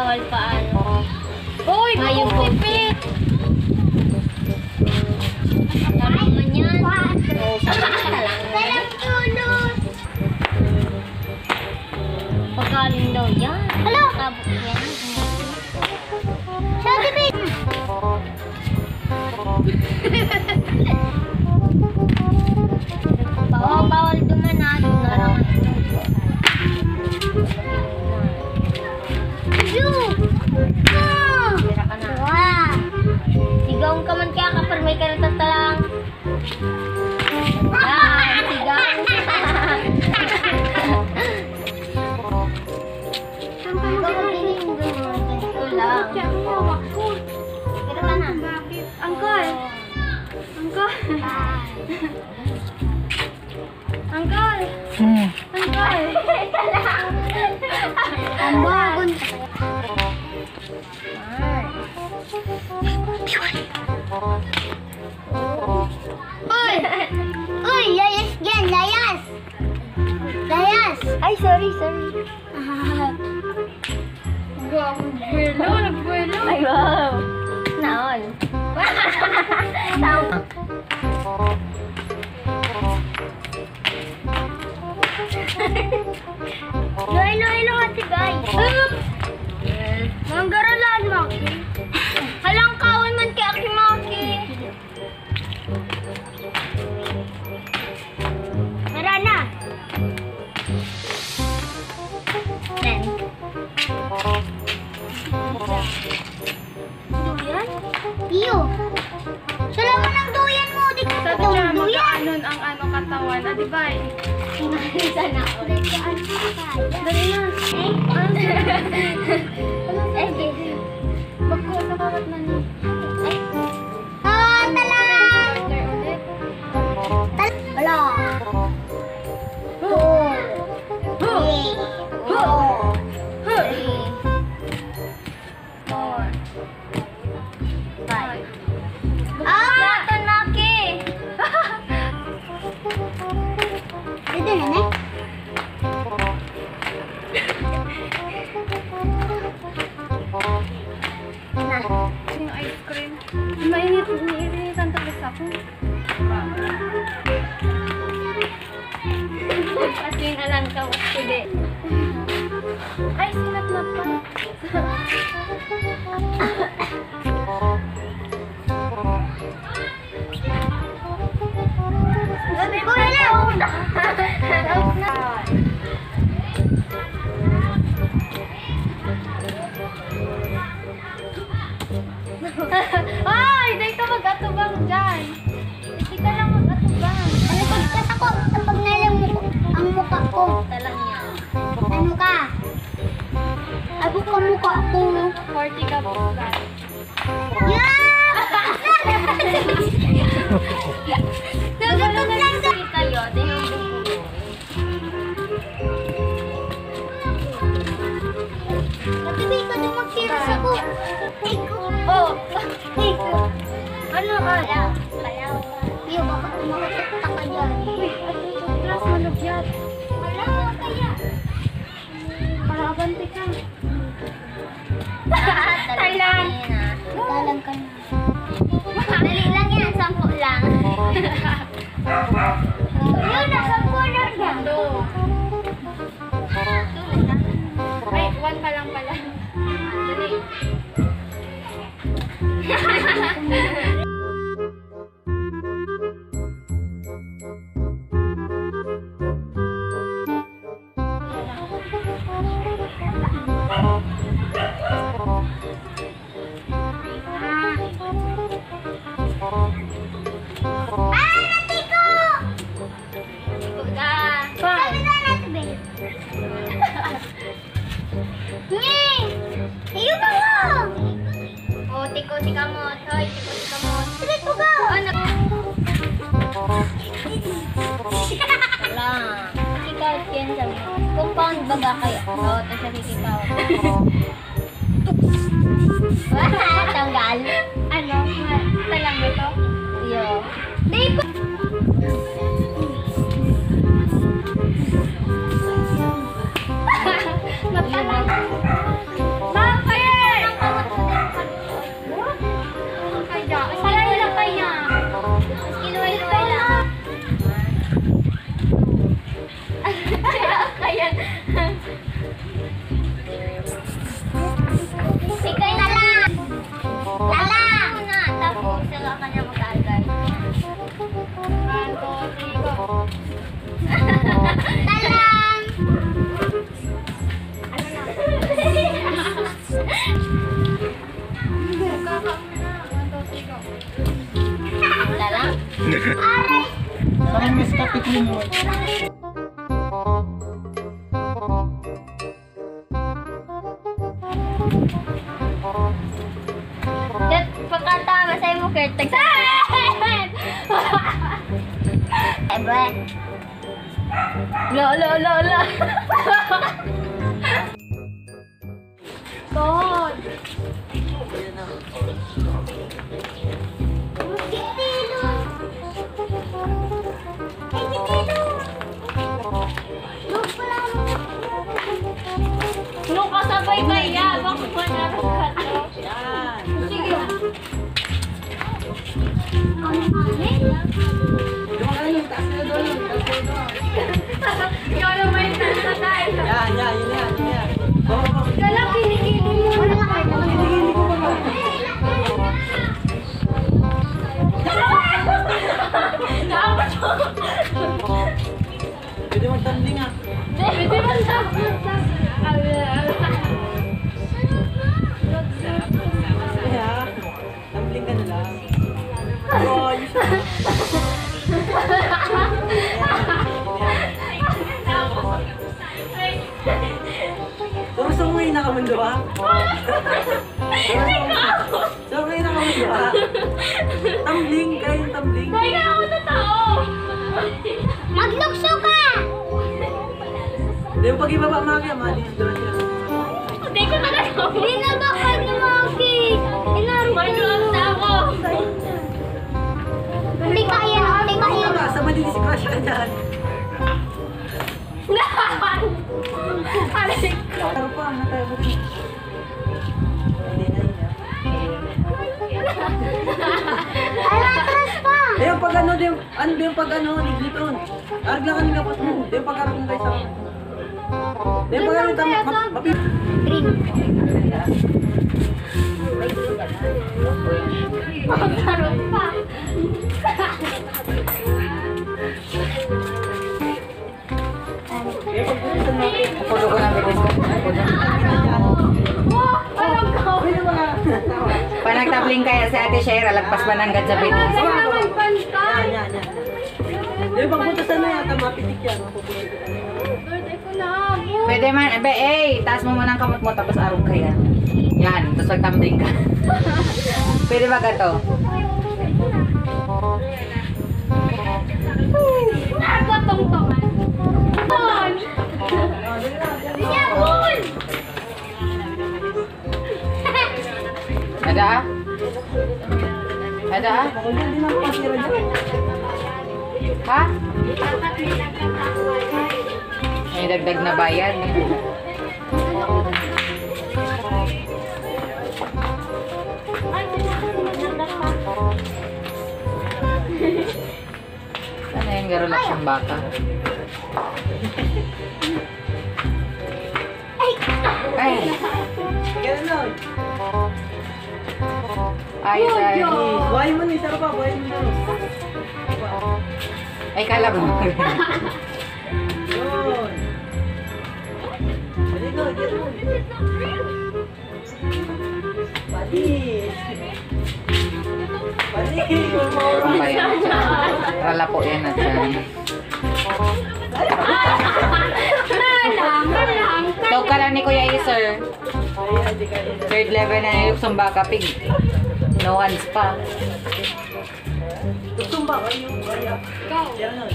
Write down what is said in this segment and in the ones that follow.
bawal paano. Uy, pipit! Tama man yan. Oo, walang tulot. Pagkaling daw yan. Hello? Tabok yan. Siya, dibit! Bawal dumanado na lang. Tira ka na. Sigaw ka man kaya kapag may karatat lang. Sigaw. Ito lang. Tira ka na. Angkol. Angkol. Angkol. Angkol. Ang bagon. Uy! Uy! Layas yan! Layas! Layas! Ay, sorry. Nagbuelo. Ay, wow! Naon. Ilo, ate guys. Manggaralan, Maki. Halang kawin man kay Aki Maki. Marana. Nen. Duyan? Iyo. Salaman ang duyan mo. Di ka Sa duyan. magkaanon ang ano katawan, di ba? Sana ako. Dali na. Magko sa kawat na ni. Talang! Ulit. Wala. Yung ice cream. Mainit-initan tapos ako. Kasi na lang ka, hindi. Ay, sinat na pa. Ay, dahil ka mag-atubang dyan. Hindi ka lang mag-atubang. Ano pagkas ako? Kapag nalang ang mukha ko. Talang yan. Ano ka? Abot ka mukha ko. 40 ka po ba? Yeah! Nagutog lang sa... Kayo, di yung Natibay ka doon mag-serious ako. Oh! Ano ka? Iyo, bakit kumakatakta ka dyan? Atras, malugyat. Wala ka kaya. Para abante ka. Talang. Talang ka na. Dali lang yan, 10 lang. Yun, nasa 10 lang yan. Two. Ay, 1 pa lang pala. Dali. Natiko! Ikaw ka. Sabi na natin, babe. Nye! Iyo ba mo? Oh, tiko-tika mo. Hoy, tiko-tika mo. Sige ko ba? Ano? Wala. Ikaw, yan sabi. Compound baga kayo. Oo, tapos sabi ikaw. Tanggal. Ano? Talang ba ito? Iyo. Di ba? Matalang. Ma'am, kaya Aray! Parang miss kapit mo. Yan, pagkatama sa'yo mo, Kurt. Tagsahan! Ebe. La, la, la, la. God. Kitilo! Ay, kitilo! Look pala mo. Nung kasabay kaya, bakit mo naroon ka? Sige. Ang hangin. Ikaw naman yung tansatay. Yan, yun yan. Kala, kinikili mo. Wala ka ito. Pwede magtanding ah. Pwede ba Kaya, tumbling ka na lang. Oh, you should. So ngayon nakamundo ha? So ngayon nakamundo ha? Tumbling, kaya yung tumbling. Kaya ako totoo. Maglukso ka! Hindi yung pag-ibaba mga malinis doon siya. Hindi ko talaga. Hindi na ba kayo lumaki? Inaro May gloves na ako. Hindi kaya, hindi kaya. Baka sa malinis crush ka dyan. Aray. Pero pa, natay mo rin. Hindi na yun Alatras pa! ah. Yung pag ano, ano ba yung pag ano, ligliton. Argla ka ng kapot mo. Yung pag arong guys ako. Yung pag ano, mapip. Green. Magkaroon pa. Pulo ko ng bilis ko. Anong ko? Pag nagtabling kaya si Ate Shera, lagpas ba ng sa bilis? Naman pantay. Yan. Yung pagpuntasan na yata, mapitik yan. Mapupulit ka. Lord, ay ko na. Pwede man, taas mo muna ang kamot mo, tapos arong ka yan. Yan, tapos magtabling ka. Pwede ba gato? Nagkatong-tongan. Ton! Siyabon! Ada? Ada? Ako hindi na pasira dyan. Ha? May dagdag na bayad. Sana yung garulak siyang baka. Ay! Ganun. Ay, ay. Buhay mo ni, sarap pa, buhay mo ni. Ay, kala mo. Yun. Very good, get mo. Balis. Balis. Rala po yan at yan. Tawag ka lang ni Kuya Iser. Ayan, di ka rin. Third level na yung Sambaka Pig. No hands pa. Gusto ba kayo? Kaya. Ganun.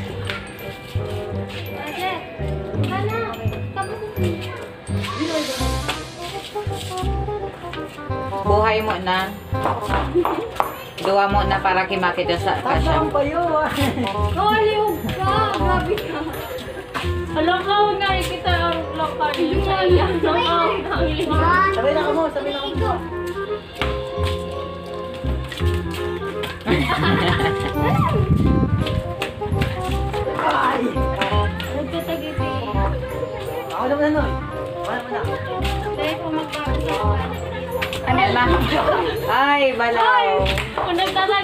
Buhay mo na. Duwa mo na para kimakit dyan sa Saan kasya. pa yun? Kaliw ka! Grabe ka! Alam ka, nga kita ang lokal yung sayang ng Sabay na ka mo, sabay na ka mo. Ay! Nagtatagipi. Ako naman na nun. Wala mo na. Dahil kung magkakasawa. Ano lang? Ay, balaw. Kung nagtatagipi.